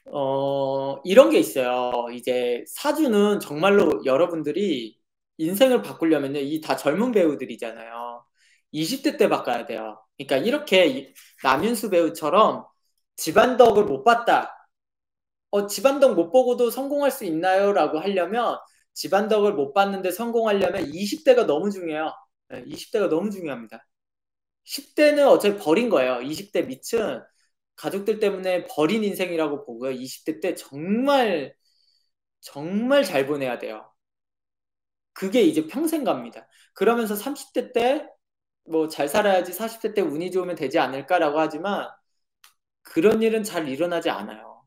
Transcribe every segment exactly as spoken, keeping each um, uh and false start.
어, 이런 게 있어요. 이제 사주는 정말로 여러분들이 인생을 바꾸려면요. 이 다 젊은 배우들이잖아요. 이십 대 때 바꿔야 돼요. 그러니까 이렇게 남윤수 배우처럼 집안덕을 못 봤다. 어, 집안덕 못 보고도 성공할 수 있나요? 라고 하려면 집안덕을 못 봤는데 성공하려면 이십 대가 너무 중요해요. 네, 이십 대가 너무 중요합니다. 십 대는 어차피 버린 거예요. 이십 대 밑은 가족들 때문에 버린 인생이라고 보고요. 이십 대 때 정말 정말 잘 보내야 돼요. 그게 이제 평생 갑니다. 그러면서 삼십 대 때 뭐 잘 살아야지 사십 대 때 운이 좋으면 되지 않을까라고 하지만 그런 일은 잘 일어나지 않아요.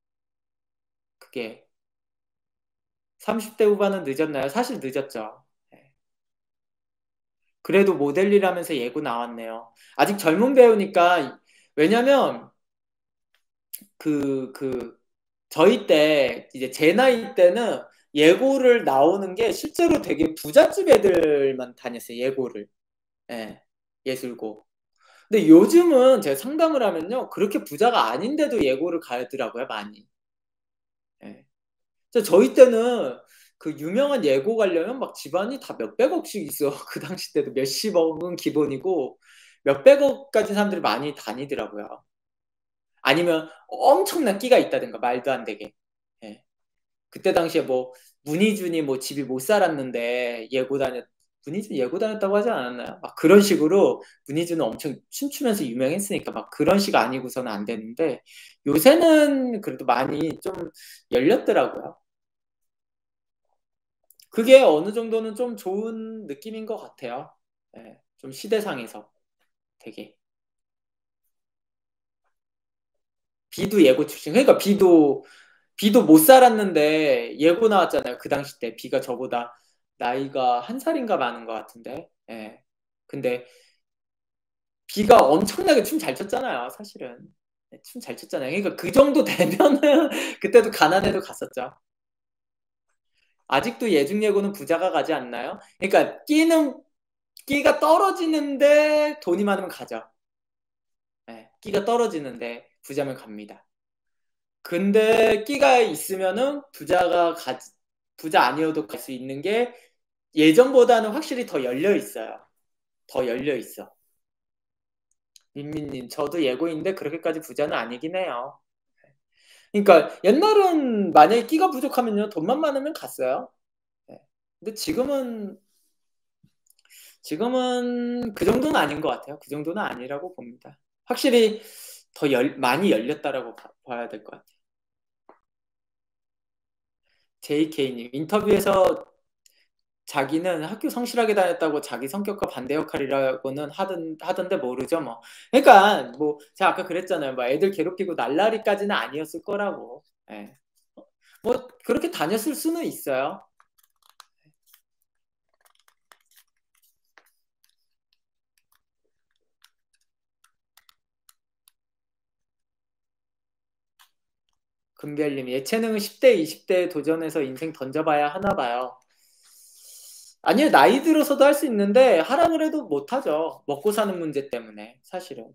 그게 삼십 대 후반은 늦었나요? 사실 늦었죠. 네. 그래도 모델이라면서 예고 나왔네요. 아직 젊은 배우니까 왜냐면 그, 그, 저희 때, 이제 제 나이 때는 예고를 나오는 게 실제로 되게 부잣집 애들만 다녔어요, 예고를. 예, 예술고. 근데 요즘은 제가 상담을 하면요, 그렇게 부자가 아닌데도 예고를 가더라고요, 많이. 예. 저- 저희 때는 그 유명한 예고 가려면 막 집안이 다 몇백억씩 있어. 그 당시 때도 몇십억은 기본이고, 몇백억 가진 사람들이 많이 다니더라고요. 아니면 엄청난 끼가 있다든가, 말도 안 되게. 예. 그때 당시에 뭐 문희준이 뭐 집이 못 살았는데 예고 다녔 문희준 예고 다녔다고 하지 않았나요? 막 그런 식으로 문희준은 엄청 춤추면서 유명했으니까 막 그런 식 아니고서는 안 되는데 요새는 그래도 많이 좀 열렸더라고요. 그게 어느 정도는 좀 좋은 느낌인 것 같아요. 예, 좀 시대상에서 되게 비도 예고 출신 그러니까 비도 비도 못 살았는데 예고 나왔잖아요. 그 당시 때 비가 저보다 나이가 한 살인가 많은 것 같은데. 예. 근데 비가 엄청나게 춤 잘 췄잖아요. 사실은. 춤 잘 췄잖아요. 그러니까 그 정도 되면은 그때도 가난해도 갔었죠. 아직도 예중 예고는 부자가 가지 않나요? 그러니까 끼는 끼가 떨어지는데 돈이 많으면 가죠. 예. 끼가 떨어지는데 부자면 갑니다. 근데 끼가 있으면은 부자가 가, 부자 아니어도 갈 수 있는 게 예전보다는 확실히 더 열려 있어요. 더 열려 있어. 민민님, 저도 예고인데 그렇게까지 부자는 아니긴 해요. 그러니까 옛날은 만약에 끼가 부족하면요 돈만 많으면 갔어요. 네. 근데 지금은 지금은 그 정도는 아닌 것 같아요. 그 정도는 아니라고 봅니다. 확실히 더 열, 많이 열렸다라고 봐, 봐야 될 것 같아요. 제이케이님 인터뷰에서 자기는 학교 성실하게 다녔다고 자기 성격과 반대 역할이라고는 하던, 하던데 모르죠, 뭐. 그러니까, 뭐, 제가 아까 그랬잖아요. 뭐, 애들 괴롭히고 날라리까지는 아니었을 거라고. 예. 뭐, 그렇게 다녔을 수는 있어요. 금별님, 예체능은 십 대, 이십 대 도전해서 인생 던져봐야 하나 봐요. 아니요, 나이 들어서도 할 수 있는데, 하라고 해도 못하죠. 먹고 사는 문제 때문에, 사실은.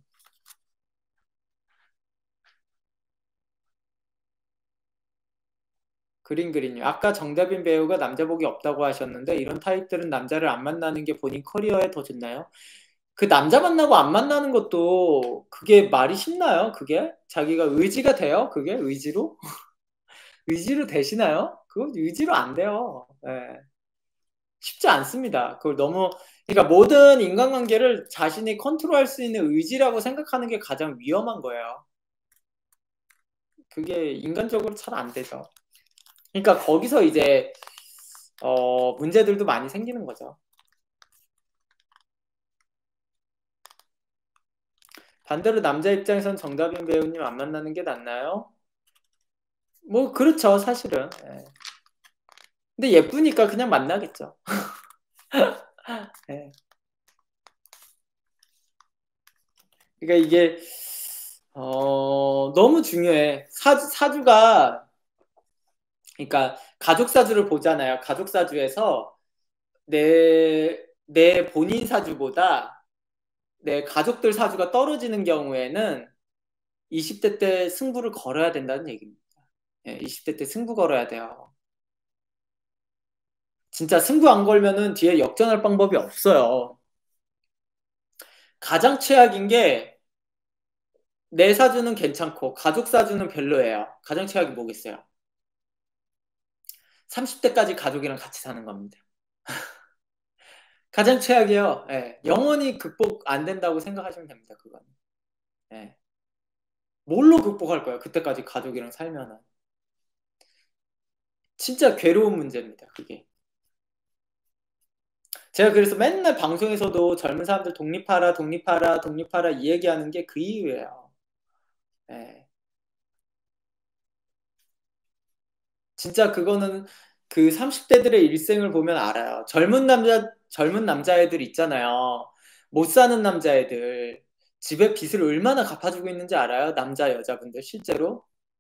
그린 그린님. 아까 정다빈 배우가 남자복이 없다고 하셨는데 이런 타입들은 남자를 안 만나는 게 본인 커리어에 더 좋나요? 그 남자 만나고 안 만나는 것도 그게 말이 쉽나요? 그게? 자기가 의지가 돼요? 그게? 의지로? 의지로 되시나요? 그거 의지로 안 돼요. 예. 쉽지 않습니다. 그걸 너무 그러니까 모든 인간관계를 자신이 컨트롤할 수 있는 의지라고 생각하는 게 가장 위험한 거예요. 그게 인간적으로 잘 안 되죠. 그러니까 거기서 이제 어, 문제들도 많이 생기는 거죠. 반대로 남자 입장에선 정다빈 배우님 안 만나는 게 낫나요? 뭐 그렇죠 사실은. 예. 근데 예쁘니까 그냥 만나겠죠. 예. 그러니까 이게 어, 너무 중요해. 사주, 사주가 그러니까 가족 사주를 보잖아요. 가족 사주에서 내, 내 본인 사주보다 내 가족들 사주가 떨어지는 경우에는 이십 대 때 승부를 걸어야 된다는 얘기입니다. 예, 이십 대 때 승부 걸어야 돼요. 진짜 승부 안 걸면은 뒤에 역전할 방법이 없어요. 가장 최악인 게 내 사주는 괜찮고 가족 사주는 별로예요. 가장 최악이 뭐겠어요? 삼십 대까지 가족이랑 같이 사는 겁니다. 가장 최악이에요. 예, 영원히 극복 안 된다고 생각하시면 됩니다. 그건. 예. 뭘로 극복할 거예요? 그때까지 가족이랑 살면은. 진짜 괴로운 문제입니다. 그게. 제가 그래서 맨날 방송에서도 젊은 사람들 독립하라 독립하라 독립하라 이 얘기하는 게 그 이유예요. 예. 진짜 그거는 그 삼십 대들의 일생을 보면 알아요. 젊은 남자 젊은 남자애들 있잖아요. 못 사는 남자애들 집에 빚을 얼마나 갚아주고 있는지 알아요? 남자 여자분들 실제로.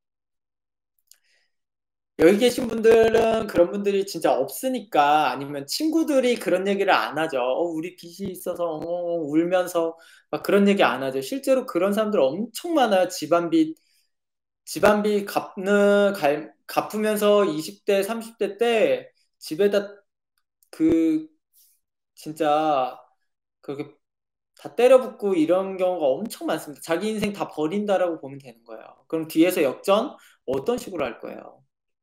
여기 계신 분들은 그런 분들이 진짜 없으니까 아니면 친구들이 그런 얘기를 안 하죠. 어, 우리 빚이 있어서 어, 울면서 막 그런 얘기 안 하죠. 실제로 그런 사람들 엄청 많아요. 집안 빚 집안 빚 갚는 갈, 갚으면서 이십 대 삼십 대 때 집에다 그 진짜 그렇게 다 때려붓고 이런 경우가 엄청 많습니다. 자기 인생 다 버린다라고 보면 되는 거예요. 그럼 뒤에서 역전 어떤 식으로 할 거예요?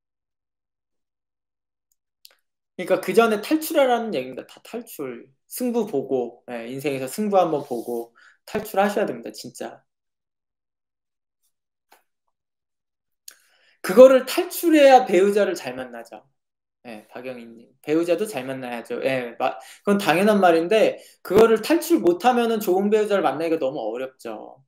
그러니까 그 전에 탈출하라는 얘기입니다. 다 탈출. 승부 보고, 예, 인생에서 승부 한번 보고 탈출하셔야 됩니다. 진짜. 그거를 탈출해야 배우자를 잘 만나죠. 예, 박영희님. 배우자도 잘 만나야죠. 예, 마, 그건 당연한 말인데, 그거를 탈출 못하면은 좋은 배우자를 만나기가 너무 어렵죠.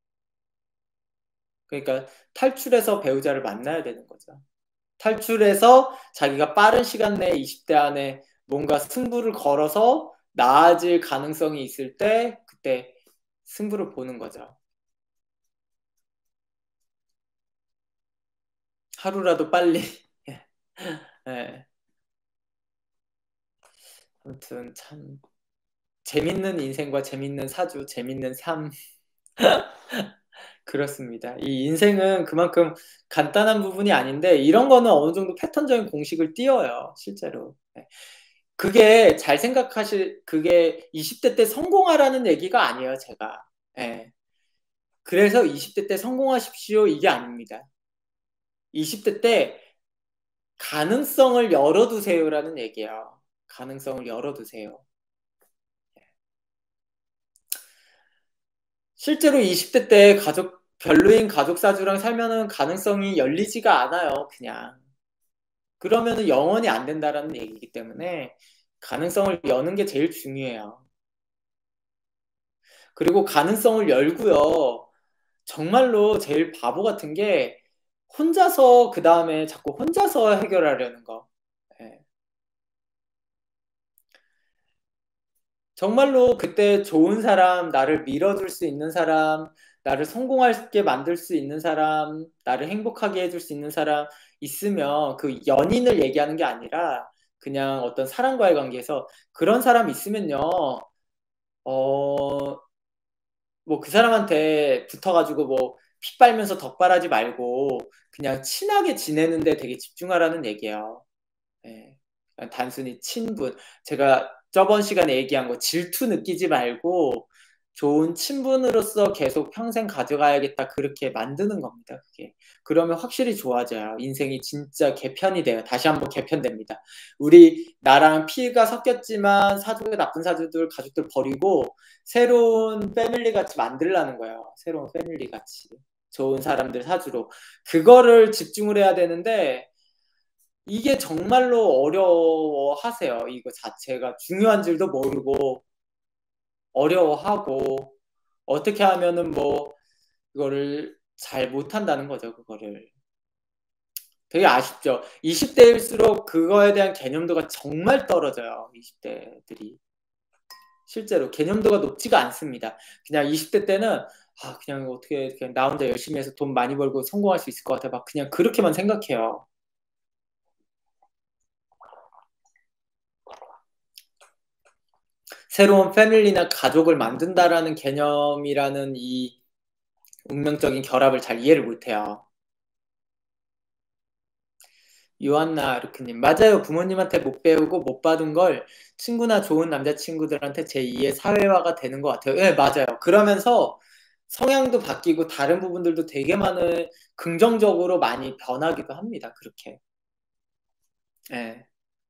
그러니까 탈출해서 배우자를 만나야 되는 거죠. 탈출해서 자기가 빠른 시간 내에 이십 대 안에 뭔가 승부를 걸어서 나아질 가능성이 있을 때 그때 승부를 보는 거죠. 하루라도 빨리. 네. 아무튼 참 재밌는 인생과 재밌는 사주, 재밌는 삶. 그렇습니다. 이 인생은 그만큼 간단한 부분이 아닌데 이런 거는 어느 정도 패턴적인 공식을 띄어요. 실제로. 네. 그게 잘 생각하실 그게 이십 대 때 성공하라는 얘기가 아니에요. 제가. 네. 그래서 이십 대 때 성공하십시오 이게 아닙니다. 이십 대 때 가능성을 열어두세요라는 얘기예요. 가능성을 열어두세요. 실제로 이십 대 때 가족 별로인 가족 사주랑 살면은 가능성이 열리지가 않아요. 그냥. 그러면은 영원히 안 된다라는 얘기이기 때문에 가능성을 여는 게 제일 중요해요. 그리고 가능성을 열고요. 정말로 제일 바보 같은 게 혼자서 그 다음에 자꾸 혼자서 해결하려는 거. 예. 정말로 그때 좋은 사람, 나를 밀어줄 수 있는 사람, 나를 성공하게 만들 수 있는 사람, 나를 행복하게 해줄 수 있는 사람 있으면 그 연인을 얘기하는 게 아니라 그냥 어떤 사람과의 관계에서 그런 사람 있으면요, 어, 뭐 그 사람한테 붙어가지고 뭐 피 빨면서 덕발하지 말고 그냥 친하게 지내는데 되게 집중하라는 얘기예요. 예. 단순히 친분. 제가 저번 시간에 얘기한 거 질투 느끼지 말고 좋은 친분으로서 계속 평생 가져가야겠다. 그렇게 만드는 겁니다. 그게. 그러면 확실히 좋아져요. 인생이 진짜 개편이 돼요. 다시 한번 개편됩니다. 우리 나랑 피가 섞였지만 사주가 나쁜 사주들 가족들 버리고 새로운 패밀리 같이 만들라는 거예요. 새로운 패밀리 같이. 좋은 사람들 사주로. 그거를 집중을 해야 되는데 이게 정말로 어려워하세요. 이거 자체가 중요한 줄도 모르고 어려워하고 어떻게 하면은 뭐 그거를 잘 못한다는 거죠. 그거를 되게 아쉽죠. 이십 대일수록 그거에 대한 개념도가 정말 떨어져요. 이십 대들이 실제로 개념도가 높지가 않습니다. 그냥 이십 대 때는 아 그냥 어떻게 그냥 나 혼자 열심히 해서 돈 많이 벌고 성공할 수 있을 것 같아. 막 그냥 그렇게만 생각해요. 새로운 패밀리나 가족을 만든다라는 개념이라는 이 운명적인 결합을 잘 이해를 못해요. 요한나 루크님, 맞아요. 부모님한테 못 배우고 못 받은 걸 친구나 좋은 남자친구들한테 제이의 사회화가 되는 것 같아요. 네, 맞아요. 그러면서 성향도 바뀌고 다른 부분들도 되게 많은 긍정적으로 많이 변하기도 합니다. 그렇게. 네.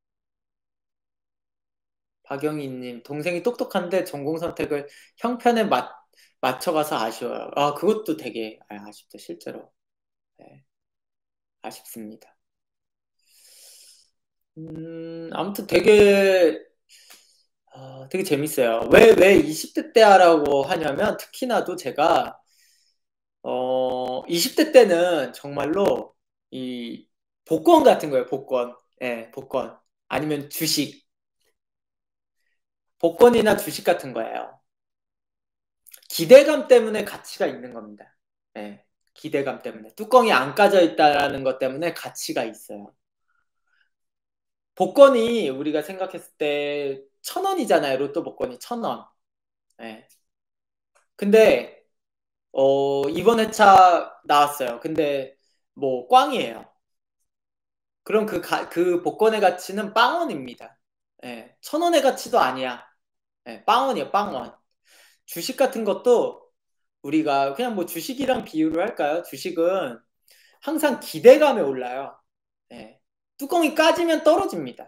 박영희님, 동생이 똑똑한데 전공 선택을 형편에 맞, 맞춰가서 아쉬워요. 아, 그것도 되게 아, 아쉽죠, 실제로. 네, 아쉽습니다. 음, 아무튼 되게, 어, 되게 재밌어요. 왜, 왜 이십 대 때 하라고 하냐면, 특히나도 제가, 어, 이십 대 때는 정말로 이 복권 같은 거예요, 복권. 예, 복권. 아니면 주식. 복권이나 주식 같은 거예요. 기대감 때문에 가치가 있는 겁니다. 예, 기대감 때문에. 뚜껑이 안 까져 있다라는 것 때문에 가치가 있어요. 복권이 우리가 생각했을 때 천 원이잖아요. 로또 복권이 천 원. 예. 근데 어, 이번 회차 나왔어요. 근데 뭐 꽝이에요. 그럼 그, 가, 그 복권의 가치는 빵원입니다. 예, 천 원의 가치도 아니야. 예, 빵원이에요, 빵원. 주식 같은 것도 우리가 그냥 뭐 주식이랑 비유를 할까요? 주식은 항상 기대감에 올라요. 예, 뚜껑이 까지면 떨어집니다.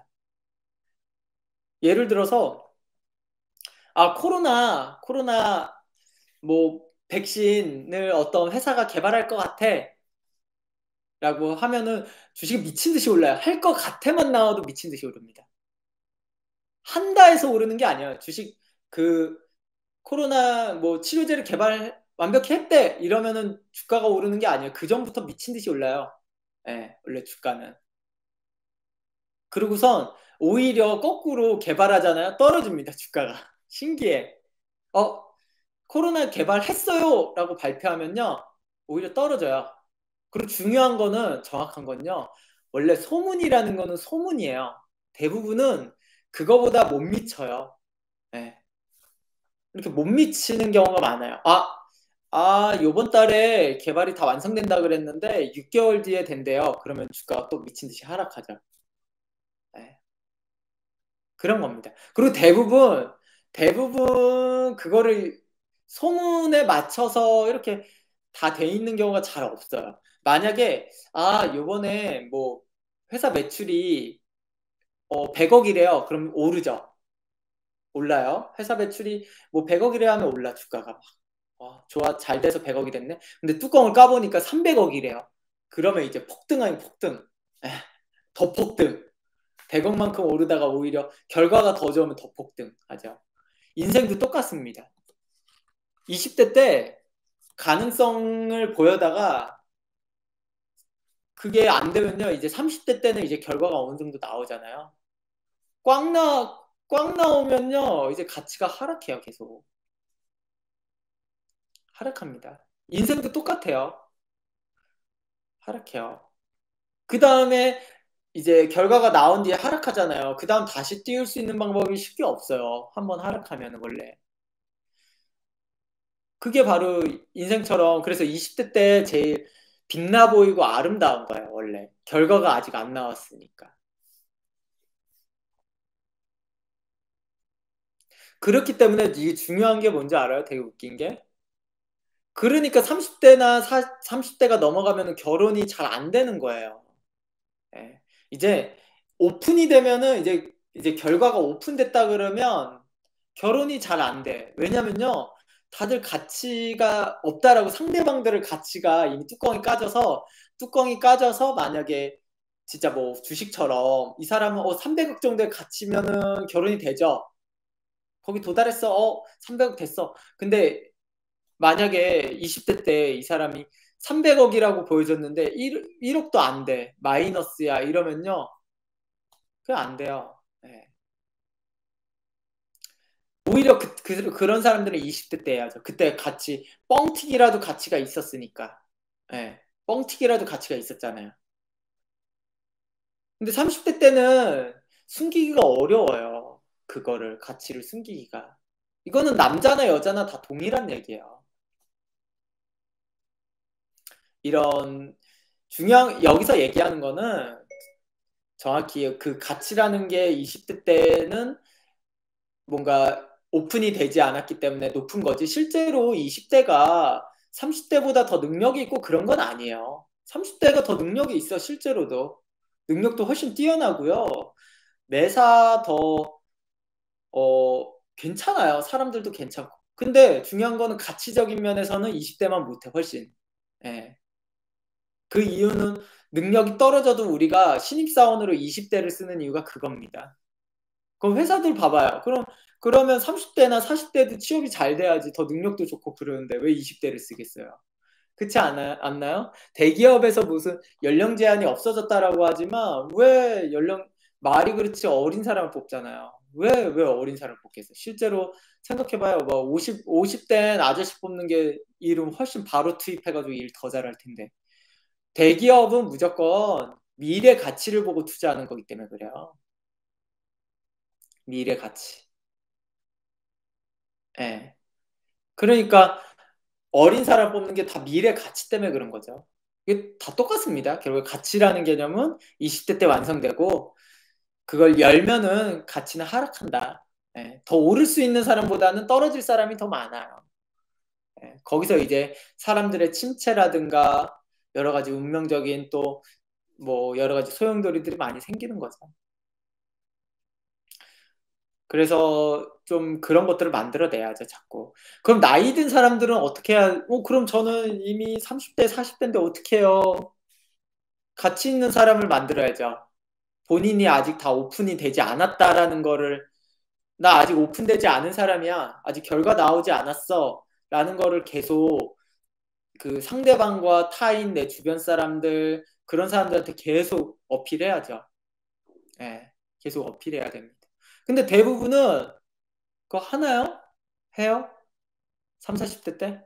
예를 들어서 아 코로나 코로나 뭐 백신을 어떤 회사가 개발할 것 같아 라고 하면은 주식이 미친 듯이 올라요. 할 것 같아만 나와도 미친 듯이 오릅니다. 한다 해서 오르는 게 아니에요. 주식 그 코로나 뭐 치료제를 개발 완벽히 했대 이러면은 주가가 오르는 게 아니에요. 그 전부터 미친 듯이 올라요. 예, 원래 주가는. 그러고선 오히려 거꾸로 개발하잖아요. 떨어집니다. 주가가. 신기해. 어, 코로나 개발했어요 라고 발표하면요. 오히려 떨어져요. 그리고 중요한 거는 정확한 건요. 원래 소문이라는 거는 소문이에요. 대부분은 그거보다 못 미쳐요. 네. 이렇게 못 미치는 경우가 많아요. 아, 아, 요번 달에 개발이 다 완성된다 그랬는데 육 개월 뒤에 된대요. 그러면 주가가 또 미친 듯이 하락하죠. 네. 그런 겁니다. 그리고 대부분, 대부분 그거를 소문에 맞춰서 이렇게 다 돼 있는 경우가 잘 없어요. 만약에, 아, 요번에 뭐 회사 매출이 어, 백억이래요. 그럼 오르죠. 올라요. 회사 매출이 뭐 백억이래 하면 올라 주가가 막. 와, 좋아. 잘 돼서 백억이 됐네. 근데 뚜껑을 까보니까 삼백억이래요. 그러면 이제 폭등 아닌 폭등. 에, 더 폭등. 백억만큼 오르다가 오히려 결과가 더 좋으면 더 폭등하죠. 인생도 똑같습니다. 이십 대 때 가능성을 보여다가 그게 안 되면요. 이제 삼십 대 때는 이제 결과가 어느 정도 나오잖아요. 꽝 나, 꽝 나오면요. 이제 가치가 하락해요. 계속. 하락합니다. 인생도 똑같아요. 하락해요. 그 다음에 이제 결과가 나온 뒤에 하락하잖아요. 그 다음 다시 띄울 수 있는 방법이 쉽게 없어요. 한번 하락하면 원래. 그게 바로 인생처럼 그래서 이십 대 때 제일 빛나 보이고 아름다운 거예요. 원래. 결과가 아직 안 나왔으니까. 그렇기 때문에 이게 중요한 게 뭔지 알아요? 되게 웃긴 게. 그러니까 삼십 대나 삼십 대가 넘어가면 결혼이 잘 안 되는 거예요. 예. 이제 오픈이 되면은 이제 이제 결과가 오픈됐다 그러면 결혼이 잘 안 돼. 왜냐면요. 다들 가치가 없다라고 상대방들의 가치가 이미 뚜껑이 까져서 뚜껑이 까져서 만약에 진짜 뭐 주식처럼 이 사람은 어 삼백억 정도의 가치면은 결혼이 되죠. 거기 도달했어. 어 삼백억 됐어. 근데 만약에 이십 대 때 이 사람이 삼백억이라고 보여줬는데 일, 억도 안 돼. 마이너스야. 이러면요. 그게 안 돼요. 네. 오히려 그, 그, 그런 사람들은 이십 대 때 해야죠. 그때 같이 뻥튀기라도 가치가 있었으니까. 네. 뻥튀기라도 가치가 있었잖아요. 근데 삼십 대 때는 숨기기가 어려워요. 그거를 가치를 숨기기가. 이거는 남자나 여자나 다 동일한 얘기예요. 이런 중요한 여기서 얘기하는 거는 정확히 그 가치라는 게 이십 대 때는 뭔가 오픈이 되지 않았기 때문에 높은 거지, 실제로 이십 대가 삼십 대보다 더 능력이 있고 그런 건 아니에요. 삼십 대가 더 능력이 있어. 실제로도 능력도 훨씬 뛰어나고요. 매사 더 어, 괜찮아요. 사람들도 괜찮고. 근데 중요한 거는 가치적인 면에서는 이십 대만 못해, 훨씬. 예. 그 이유는 능력이 떨어져도 우리가 신입사원으로 이십 대를 쓰는 이유가 그겁니다. 그럼 회사들 봐봐요. 그럼, 그러면 삼십 대나 사십 대도 취업이 잘 돼야지 더 능력도 좋고 그러는데 왜 이십 대를 쓰겠어요? 그렇지 않아, 않나요? 대기업에서 무슨 연령 제한이 없어졌다라고 하지만 왜 연령, 말이 그렇지 어린 사람을 뽑잖아요. 왜, 왜 어린 사람을 뽑겠어요? 실제로 생각해봐요. 뭐 오십, 오십 된 아저씨 뽑는 게 일은 훨씬 바로 투입해가지고 일 더 잘할 텐데. 대기업은 무조건 미래 가치를 보고 투자하는 거기 때문에 그래요. 미래 가치. 예. 그러니까 어린 사람 뽑는 게 다 미래 가치 때문에 그런 거죠. 이게 다 똑같습니다. 결국 가치라는 개념은 이십 대 때 완성되고 그걸 열면은 가치는 하락한다. 예. 더 오를 수 있는 사람보다는 떨어질 사람이 더 많아요. 예. 거기서 이제 사람들의 침체라든가 여러 가지 운명적인 또 뭐 여러 가지 소용돌이들이 많이 생기는 거죠. 그래서 좀 그런 것들을 만들어내야죠, 자꾸. 그럼 나이 든 사람들은 어떻게 해야, 어, 그럼 저는 이미 삼십 대, 사십 대인데 어떻게 해요? 가치 있는 사람을 만들어야죠. 본인이 아직 다 오픈이 되지 않았다라는 거를, 나 아직 오픈되지 않은 사람이야. 아직 결과 나오지 않았어. 라는 거를 계속 그 상대방과 타인, 내 주변 사람들, 그런 사람들한테 계속 어필해야죠. 예, 계속 어필해야 됩니다. 근데 대부분은 그거 하나요? 해요? 삼, 사십 대 때?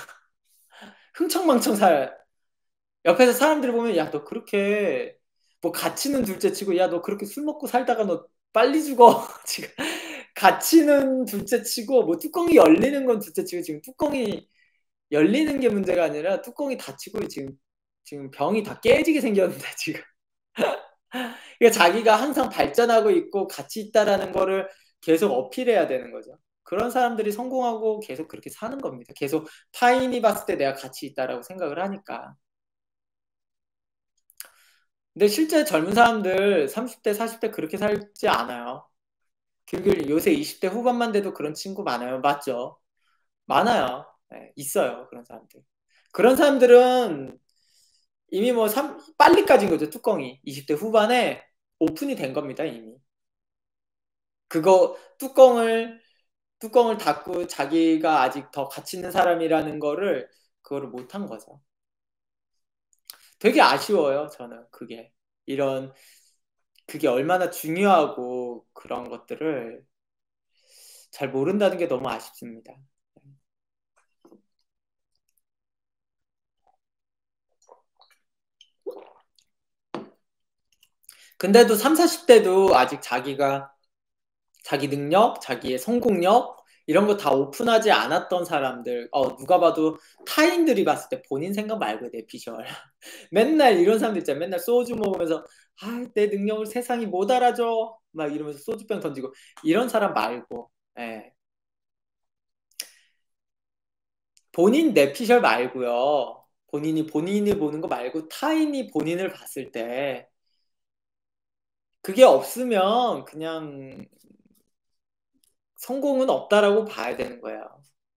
흥청망청 살. 옆에서 사람들이 보면, 야, 너 그렇게, 뭐, 가치는 둘째 치고, 야, 너 그렇게 술 먹고 살다가 너 빨리 죽어. 지금, 가치는 둘째 치고, 뭐, 뚜껑이 열리는 건 둘째 치고, 지금 뚜껑이 열리는 게 문제가 아니라, 뚜껑이 닫히고, 지금, 지금 병이 다 깨지게 생겼는데, 지금. 그러니까 자기가 항상 발전하고 있고, 가치 있다라는 거를 계속 어필해야 되는 거죠. 그런 사람들이 성공하고 계속 그렇게 사는 겁니다. 계속 타인이 봤을 때 내가 가치 있다라고 생각을 하니까. 근데 실제 젊은 사람들 삼십 대, 사십 대 그렇게 살지 않아요. 그리고 요새 이십 대 후반만 돼도 그런 친구 많아요. 맞죠? 많아요. 네, 있어요. 그런 사람들. 그런 사람들은 이미 뭐 삼, 빨리 까진 거죠. 뚜껑이. 이십 대 후반에 오픈이 된 겁니다. 이미. 그거 뚜껑을 뚜껑을 닫고 자기가 아직 더 가치 있는 사람이라는 거를 그거를 못한 거죠. 되게 아쉬워요. 저는 그게. 이런 그게 얼마나 중요하고 그런 것들을 잘 모른다는 게 너무 아쉽습니다. 근데도 삼, 사십 대도 아직 자기가 자기 능력, 자기의 성공력 이런 거 다 오픈하지 않았던 사람들, 어, 누가 봐도 타인들이 봤을 때 본인 생각 말고 내 비주얼. 맨날 이런 사람들 있잖아요. 맨날 소주 먹으면서 아, 내 능력을 세상이 못 알아줘. 막 이러면서 소주병 던지고 이런 사람 말고, 예. 본인 내피셜 말고요. 본인이 본인이 보는 거 말고 타인이 본인을 봤을 때 그게 없으면 그냥 성공은 없다라고 봐야 되는 거예요.